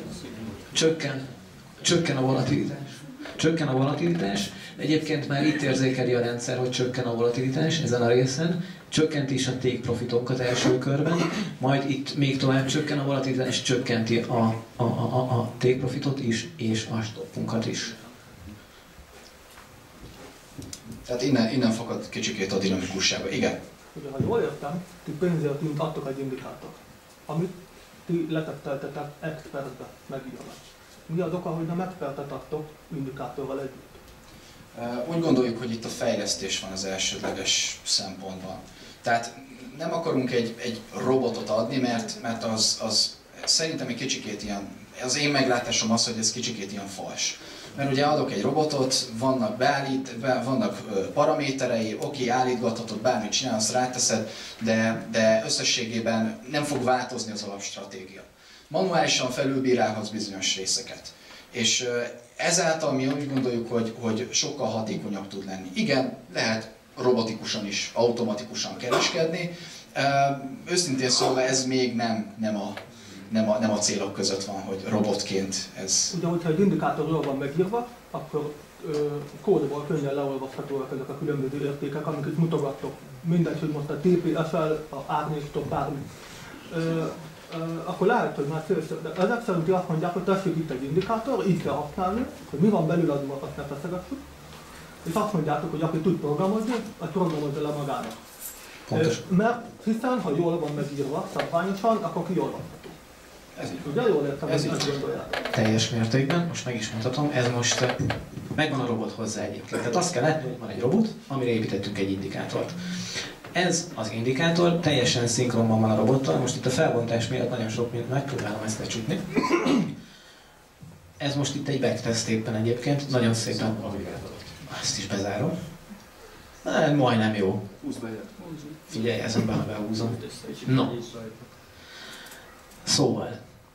Csökken a volatilitás. Csökken a volatilitás. Egyébként már itt érzékeli a rendszer, hogy csökken a volatilitás ezen a részen. Csökkenti is a take profitokat első körben, majd itt még tovább csökken a volatilitás, és csökkenti a take profitot is, és a stoppunkat is. Tehát innen fakad kicsikét a dinamikussága. Igen. Ugye, ha jól értem, ti pénzért adtok egy indikátort, amit ti letetteltetek egy percbe megírva. Mi az oka, hogy nem egy percet adtok indikátorral együtt? Úgy gondoljuk, hogy itt a fejlesztés van az elsődleges szempontban. Tehát nem akarunk egy robotot adni, mert az szerintem egy kicsikét ilyen, az én meglátásom az, hogy ez kicsikét ilyen fals. Mert ugye adok egy robotot, vannak paraméterei, oké, állítgathatod, bármit csinálsz, ráteszed, de összességében nem fog változni az alapstratégia. Manuálisan felülbírálhatsz bizonyos részeket. És ezáltal mi úgy gondoljuk, hogy sokkal hatékonyabb tud lenni. Igen, lehet robotikusan is, automatikusan kereskedni, Őszintén szólva ez még nem a célok között van, hogy robotként ez... Ugye, hogyha egy indikátorról van megírva, akkor kódból könnyen leolvashatóak ezek a különböző értékek, amiket mutogattok. Mindegy, hogy most a TPSL, a árnyéktok, bármi. Akkor lehet, hogy már szélső, de ezek szerint azt mondják, hogy tessék itt egy indikátor, így kell használni, hogy mi van belül, azon azt ne feszegetjük. És azt mondjátok, hogy aki tud programozni, az programozza le magának. Mert hiszen, ha jól van megírva szabványosan, akkor kiolvasható. Ez így. Ugye jól értem, Ez hogy így. gondoljátok. Teljes mértékben, most meg is mutatom, ez most megvan a robot hozzá egyébként. Tehát azt kell látni, hogy van egy robot, amire építettünk egy indikátort. Ez az indikátor teljesen szinkronban van a robottal, most itt a felbontás miatt nagyon sok mindent megpróbálom ezt lecsukni. Ez most itt egy backtest éppen egyébként, nagyon szépen. Ezt is bezárom. Majdnem jó. Figyelj, ezen behúzom. No. Szóval,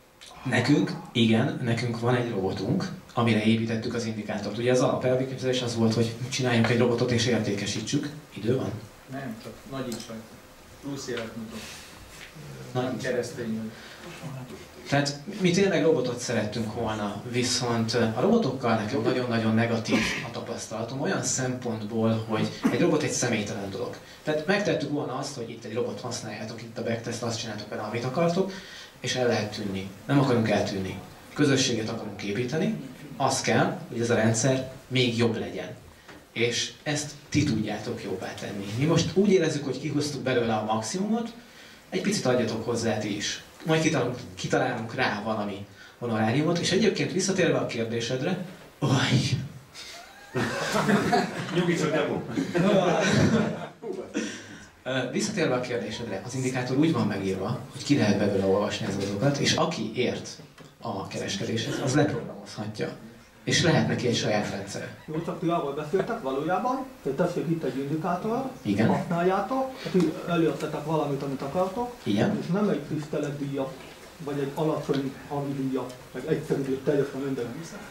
nekünk van egy robotunk, amire építettük az indikátort. Ugye az alapelképzelés az volt, hogy csináljunk egy robotot és értékesítsük. Idő van? Nem, csak nagyíts rajta. Plusz élet mutat. Nagy Keresztény vagy. Tehát mi tényleg robotot szerettünk volna, viszont a robotokkal nekem nagyon-nagyon negatív a tapasztalatom olyan szempontból, hogy egy robot egy személytelen dolog. Tehát megtettük volna azt, hogy itt egy robot használjátok, itt a backtest, azt csináltok vele, amit akartok, és el lehet tűnni. Nem akarunk eltűnni. Közösséget akarunk építeni, az kell, hogy ez a rendszer még jobb legyen. És ezt ti tudjátok jobbá tenni. Mi most úgy érezzük, hogy kihoztuk belőle a maximumot, egy picit adjatok hozzá ti is. Majd kitalálunk rá valami honoráriumot, és egyébként visszatérve a kérdésedre, Nyugics a demo. Visszatérve a kérdésedre, az indikátor úgy van megírva, hogy ki lehet belőle olvasni az adatokat, és aki ért a kereskedéshez, az leprogramozhatja. És lehet neki egy saját rendszer. Jó, csak ti arról beszéltek valójában, hogy tessék itt egy indikátor, Igen. használjátok, ti elértetek valamit, amit akartok, Igen. és nem egy tiszteletdíjat, vagy egy alacsony havidíjat, meg egyszerű, teljesen minden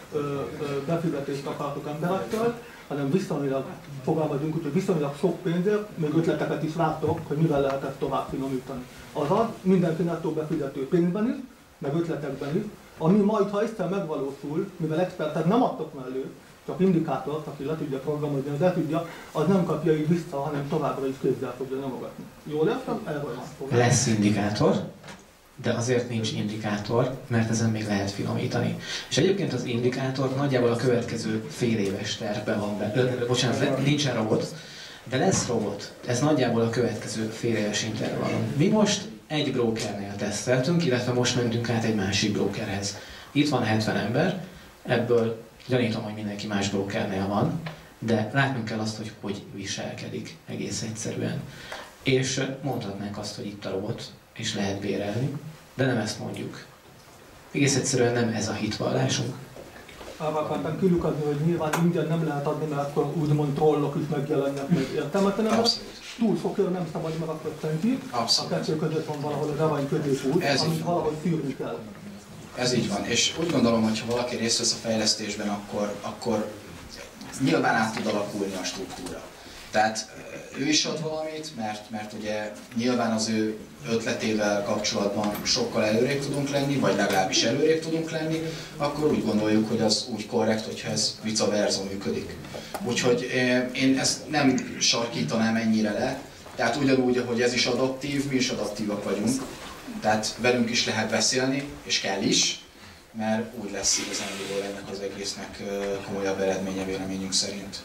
befizetést akartok emberektől, hanem viszonylag, fogalmazunk úgy, hogy viszonylag sok pénzért, még ötleteket is láttok, hogy mivel lehet ezt tovább finomítani. Azaz, mindenki nettó befizető pénzben is, meg ötletekben is, ami majd, ha egyszer megvalósul, mivel expertet nem adtok mellé, csak indikátort, aki le tudja programozni, az le tudja, az nem kapja így vissza, hanem továbbra is kézzel fogja nyomogatni. Jól értem? Erről van. Lesz indikátor, de azért nincs indikátor, mert ezen még lehet finomítani. És egyébként az indikátor nagyjából a következő fél éves tervben van bocsánat, nincsen robot, de lesz robot. Ez nagyjából a következő fél éves intervallum. Mi most egy brokernél teszteltünk, illetve most mentünk át egy másik brokerhez. Itt van 70 ember, ebből gyanítom, hogy mindenki más brokernél van, de látnunk kell azt, hogy viselkedik egész egyszerűen. És mondhatnánk azt, hogy itt a robot, és lehet bérelni, de nem ezt mondjuk. Egész egyszerűen nem ez a hitvallásunk. Arra akartam kilukadni, hogy nyilván ingyen nem lehet adni, mert akkor úgymond trollok is megjelennek, meg értelmetlenek. Túl sok nem szabad, mert akkor senki. A kettő között van valahol az arany középút, amit valahogy szűrni kell. Ez így van, és úgy gondolom, hogy ha valaki részt vesz a fejlesztésben, akkor nyilván át tud alakulni a struktúra. Tehát ő is ad valamit, mert ugye nyilván az ő ötletével kapcsolatban sokkal előrébb tudunk lenni, vagy legalábbis előrébb tudunk lenni, akkor úgy gondoljuk, hogy az úgy korrekt, hogyha ez vice versa működik. Úgyhogy én ezt nem sarkítanám ennyire le, tehát ugyanúgy, ahogy ez is adaptív, mi is adaptívak vagyunk. Tehát velünk is lehet beszélni, és kell is, mert úgy lesz igazándiból ennek az egésznek komolyabb eredménye véleményünk szerint.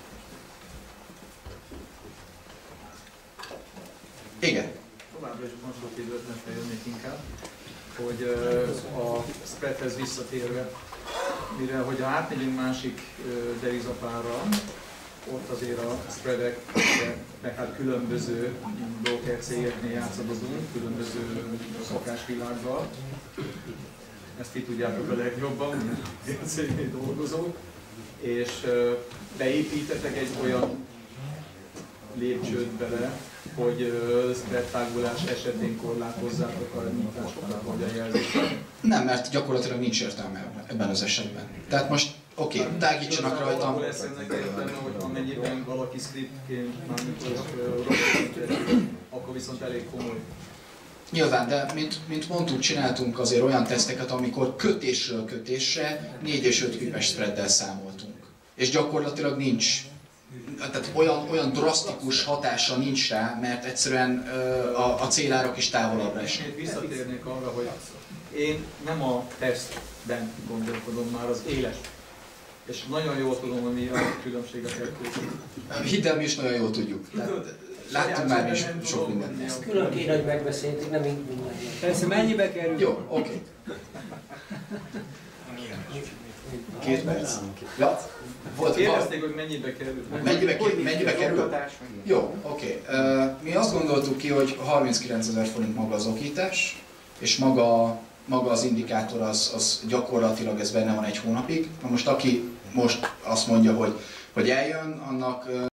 Igen. Továbbra is konstruktív ötletre jönnék inkább, hogy a spreadhez visszatérve, mivel hogy ha átmegyünk másik devizapárra, ott azért a spreadek, meg hát különböző broker cégeknél játszadozunk, különböző szokásvilággal. Ezt ti tudjátok a legjobban, mint a cégnél dolgozók. És beépítetek egy olyan lépcsőt bele, hogy spread tágulás esetén korlátozzátok a nyitásokat, vagy a jelzéseket? Nem, mert gyakorlatilag nincs értelme ebben az esetben. Tehát most Oké, tágítsanak rajtam. Akkor lesz ennek értelme, hogy amennyiben valaki scriptként, mármint akkor viszont elég komoly. Nyilván, de mint mondtuk, csináltunk azért olyan teszteket, amikor kötésről kötésre 4 és 5 pipes spreaddel számoltunk. És gyakorlatilag nincs, tehát olyan drasztikus hatása nincs rá, mert egyszerűen a célárak is távolabbra esnek. Én visszatérnék arra, hogy én nem a tesztben gondolkodom már, az éles. És nagyon jól tudom, hogy mi a különbség a kettő. Hidd el, mi is nagyon jól tudjuk. Láttunk már mi is sok mindent. Ezt külön kéne, hogy megbeszéltük, nem így minden. Persze, mennyibe kerül? Jó, oké. 2 perc. Ja, Kérdezték, hogy mennyibe kerül. Mennyibe kerül? Jó, oké. Mi azt gondoltuk ki, hogy 39 000 forint maga az okítás, és maga az indikátor az gyakorlatilag ez benne van 1 hónapig. Na most aki most azt mondja, hogy eljön, annak